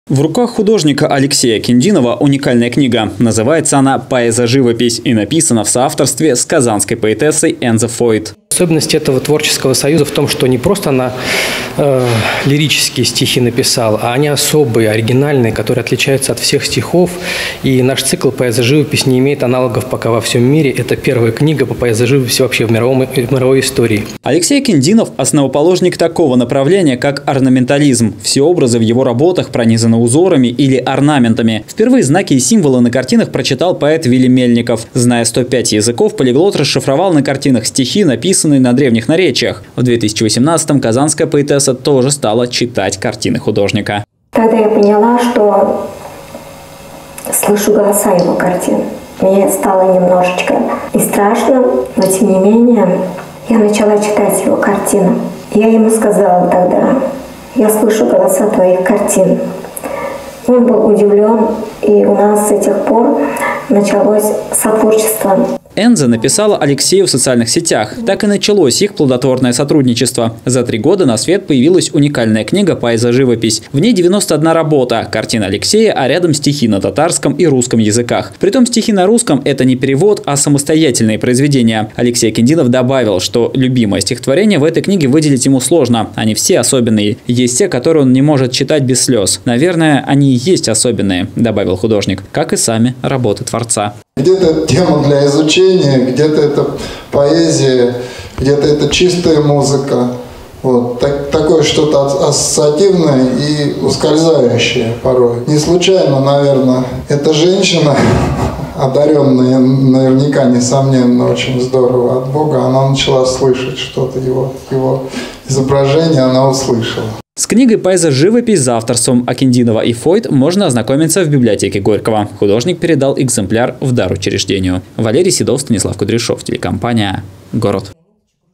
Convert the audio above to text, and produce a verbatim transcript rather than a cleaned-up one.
В руках художника Алексея Киндинова уникальная книга. Называется она «Поэзо-живопись» и написана в соавторстве с казанской поэтессой Энзо Фойт. Особенность этого творческого союза в том, что не просто она э, лирические стихи написала, а они особые, оригинальные, которые отличаются от всех стихов. И наш цикл «Поэзо-живопись» не имеет аналогов пока во всем мире. Это первая книга по поэзо-живописи вообще в, мировом, в мировой истории. Алексей Киндинов – основоположник такого направления, как орнаментализм. Все образы в его работах пронизаны узорами или орнаментами. Впервые знаки и символы на картинах прочитал поэт Вилли Мельников. Зная сто пять языков, полиглот расшифровал на картинах стихи, написанные на древних наречиях. В две тысячи восемнадцатом казанская поэтесса тоже стала читать картины художника. Тогда я поняла, что слышу голоса его картин. Мне стало немножечко и страшно, но тем не менее я начала читать его картины. Я ему сказала тогда: я слышу голоса твоих картин. Он был удивлен, и у нас с тех пор началось сотворчество. Энзо написала Алексею в социальных сетях. Так и началось их плодотворное сотрудничество. За три года на свет появилась уникальная книга «Поэзо-живопись». В ней девяносто одна работа, картина Алексея, а рядом стихи на татарском и русском языках. Притом стихи на русском – это не перевод, а самостоятельные произведения. Алексей Киндинов добавил, что любимое стихотворение в этой книге выделить ему сложно. Они все особенные. Есть те, которые он не может читать без слез. Наверное, они и есть особенные, добавил художник, как и сами работы творца. Где-то это тема для изучения, где-то это поэзия, где-то это чистая музыка. Вот. Так, такое что-то ассоциативное и ускользающее порой. Не случайно, наверное, эта женщина, одаренная наверняка, несомненно, очень здорово от Бога, она начала слышать что-то, его, его изображение она услышала. С книгой «Поэзо-живопись» за авторством Киндинова и Фойт можно ознакомиться в библиотеке Горького. Художник передал экземпляр в дар учреждению. Валерий Седов, Станислав Кудряшов, телекомпания «Город».